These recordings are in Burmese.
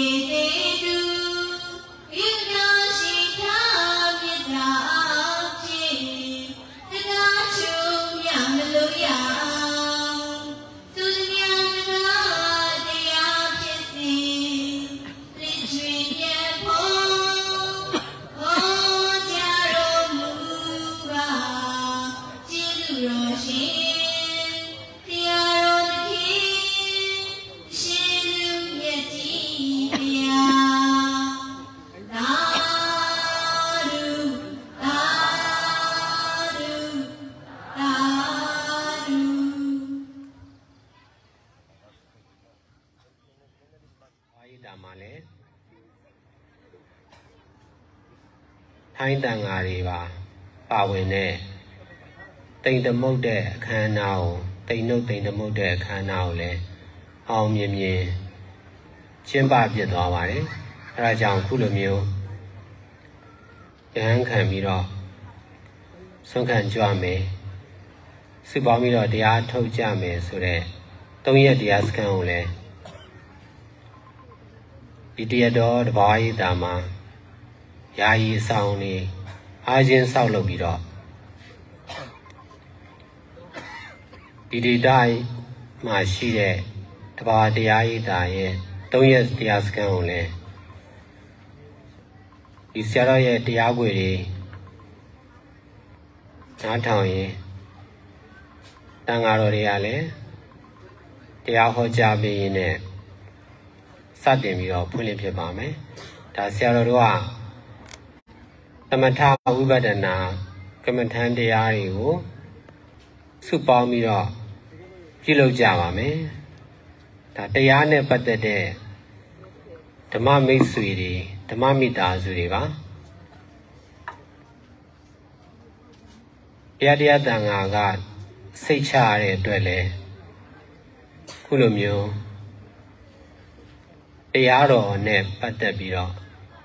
ထိုင်းတန်ဃာတွေပါပါဝင်တဲ့တိမ်တမုတ်တဲ့အခမ်းအနားကိုတိမ်နှုတ်တိမ်တမုတ်တဲ့အခမ်းအနားကိုလည်းအောင်မြင်မြင်ကျင်းပပြစ်သွားပါတယ်။အဲဒါကြောင့်ခုလိုမျိုးရဟန်းခံပြီးတော့ဆုံးခံကြွမယ်စုပေါင်းပြီးတော့တရားထုတ်ကြမယ်ဆိုတဲ့၃ရက်တရားစခန်းကိုလည်းဒီတရားတော်တဘာဝရေးတာမှာယာယီဆောင်နေအားချင်းဆောက်လုပ်ပြီးတော့ဒီဒေသမှာရှိတဲ့တဘာဝတရားရေးတာရဲ့၃ရက်တရားစခန်းကိုလည်းဒီဆရာတော်ရဲ့တရားခွေတွေနားထောင်ရင်တန်ဃာတော်တွေကလည်းတရားဟောကြားပေးရင်းနဲ့စတင်ပြီးတော့ဖွင့်လှစ်ဖြစ်ပါမယ်။ဒါဆရာတော်တို့ကသမထဝိပဿနာကမ္မထန်တရားတွေကိုစုပေါင်းပြီးတော့ပြုလုပ်ကြပါမယ်။ဒါတရားနဲ့ပတ်သက်တဲ့ဓမ္မမိတ်ဆွေတွေဓမ္မမိသားစုတွေပါတရားတန်ဃာကစိတ်ချရတဲ့အတွက်လည်းခုလိုမျိုးတရားတော်နဲ့ပတ်သက်ပြီးတော့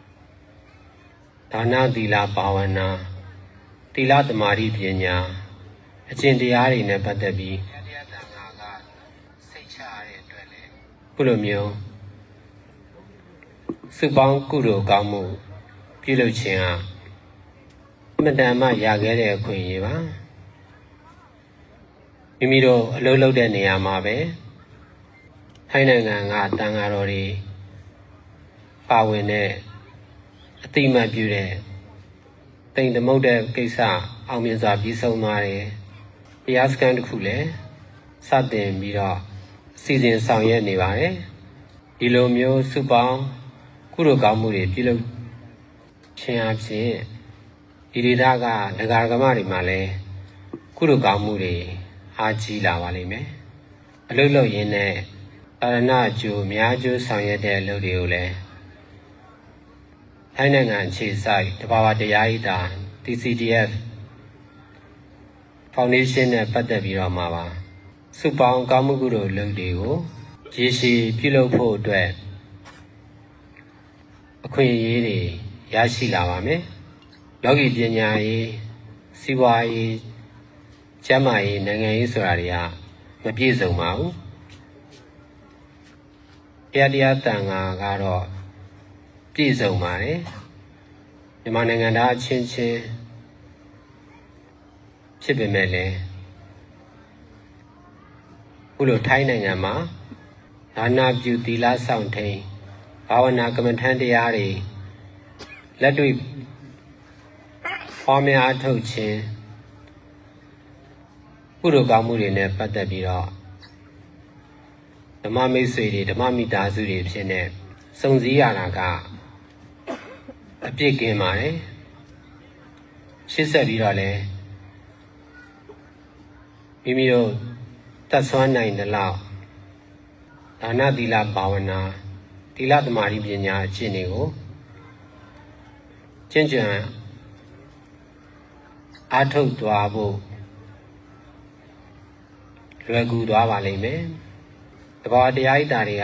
ဒါနသီလဘာဝနာသီလသမာဓိပညာအကျင့်တရားတွေနဲ့ပတ်သက်ပြီးတရားတန်ဃာကစိတ်ချရတဲ့အတွက်လည်းခုလိုမျိုးစုပေါင်းကုသိုလ်ကောင်းမှုပြုလုပ်ခြင်းဟာအမှန်တမ်းမှရခဲ့တဲ့အခွင့်အရေးပါမိမိတို့အလုပ်လုပ်တဲ့နေရာမှာပဲထိုင်းနိုင်ငံကတန်ဃာတော်တွေပါဝင်တဲ့အတိမတ်ပြုတဲ့တိမ်သမုတ်တဲ့ကိစ္စအောင်မြင်စွာပြီးဆုံးသွားတယ်တရားစခန်းတစ်ခုလည်းစတင်ပြီးတော့စီစဉ်ဆောင်ရွက်နေပါတယ်ဒီလိုမျိုးစုပေါင်းကုသိုလ်ကောင်းမှုတွေပြုလုပ်ခြင်းအပြင်ဒီဒေသကဒကာဒကမတွေမှာလည်းကုသိုလ်ကောင်းမှုတွေအားကြီးလာပါလိမ့်မယ်အလုပ်လုပ်ရင်းနဲ့သာရဏအကျိုးအများကျိုးဆောင်ရွက်တဲ့အလုပ်တွေကိုလည်းထိုင်းနိုင်ငံအခြေစိုက်တဘာဝတရားဤတာ TCDF Foundation နဲ့ပတ်သက်ပြီးတော့မှာပါစုပေါင်းကောင်းမှုကုသိုလ်လုပ်တွေကိုရေရှည်ပြုလုပ်ဖို့အတွက်အခွင့်အရေးတွေရရှိလာပါမယ်လောကီပညာရေးစီးပွားရေးကျန်းမာရေးနိုင်ငံရေးဆိုတာတွေကမပြည့်စုံပါဘူးတရားတန်ဃာကတော့ပြည့်စုံပါတယ်မြန်မာနိုင်ငံသားအချင်းချင်းဖြစ်ပေမဲ့လည်းခုလိုထိုင်းနိုင်ငံမှာဒါနပြုသီလဆောင်ထိန်ဘာဝနာကမ္မထန်တရားတွေလက်တွေ့ပေါ်များအထုတ်ခြင်းကုသိုလ်ကောင်းမှုတွေနဲ့ပတ်သက်ပြီးတော့ဓမ္မမိတ်ဆွေတွေဓမ္မမိသားစုတွေဖြစ်နေစုံစည်းရတာကအပြစ်ကင်းပါတယ်ရှင်းဆက်ပြီးတော့လည်းမိမိတို့တတ်ဆွမ်းနိုင်တဲ့လောက်ဒါနသီလဘာဝနာသီလသမာဓိပညာအကျင့်တွေကိုကျင့်ကြံအားထုတ်သွားဖို့လွယ်ကူသွားပါလိမ့်မယ်တဘာဝတရားဤတာတွေက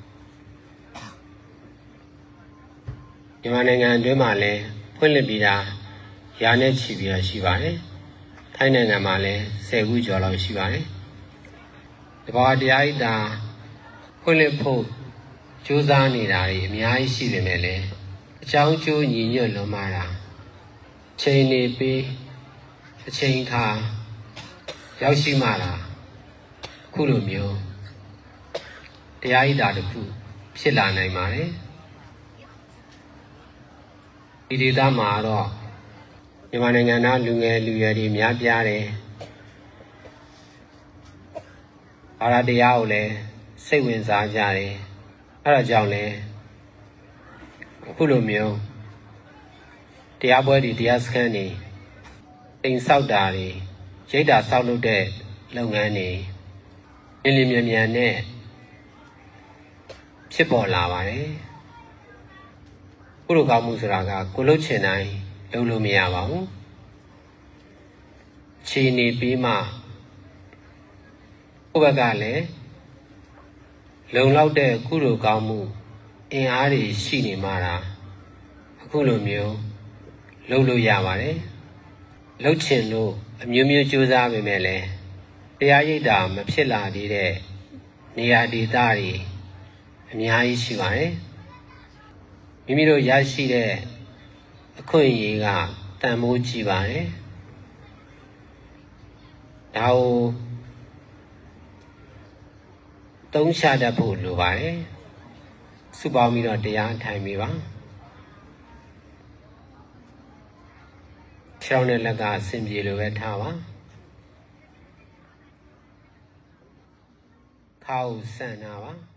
မြန်မာနိုင်ငံအတွင်းမှာလည်းဖွင့်လှစ်ပြီးတာရာနဲ့ချီပြီးတော့ရှိပါတယ်ထိုင်းနိုင်ငံမှာလည်း10ခုကျော်လောက်ရှိပါတယ်တဘာဝတရားဤတာဖွင့်လှစ်ဖို့ရကြိုးစားနေတာတွေအများကြီးရှိပေမဲ့လည်းအကြောင်းကျိုးညီညွတ်လွန်မာတာချိန်နေပြီးအချိန်ခါရောက်ရှိမှလာခုလိုမျိုးတရားဤတာတစ်ခုဖြစ်လာနိုင်ပါတယ်ဒီဒေသမှာတော့မြန်မာနိုင်ငံသားလူငယ်လူရွယ်တွေများပြားတယ်ဘာသာတရားကိုလည်းစိတ်ဝင်စားကြတယ်အဲဒါကြောင့်လည်းအခုလိုမျိုးတရားပွဲတွေတရားစခန်းတွေအိမ်ဆောက်တာတွေရိတ်တာဆောက်လုပ်တဲ့လုပ်ငန်းတွေလင်းလင်းမြန်မြန်နဲ့ဖြစ်ပေါ်လာပါတယ်ကုလိုကောင်းမှုဆိုတာကကိုလှုပ်ချင်တိုင်းလုပ်လို့မရပါဘူးခြေနေပြီးမှကိုယ့်ဘက်ကလည်းလုံလောက်တဲ့ကုလိုကောင်းမှုအင်အားတွေရှိနေမှတာအခုလိုမျိုးလုပ်လို့ရပါတယ်လှုပ်ချင်လို့အမျိုးမျိုးကြိုးစားပေမဲ့လည်းတရားရိပ်တာမဖြစ်လာသေးတဲ့နေရာဒေသတွေအများကြီးရှိပါတယ်မိမိတို့ရရှိတဲ့အခွင့်အရေးကတန်ဖိုးကြီးပါတယ်ဒါကိုသုံးချတတ်ဖို့လိုပါတယ်စုပေါင်းပြီးတော့တရားထိုင်မိပါခြေထောက်နဲ့လက်ကအဆင်ပြေလိုပဲထားပါခါကိုဆန့်ထားပါ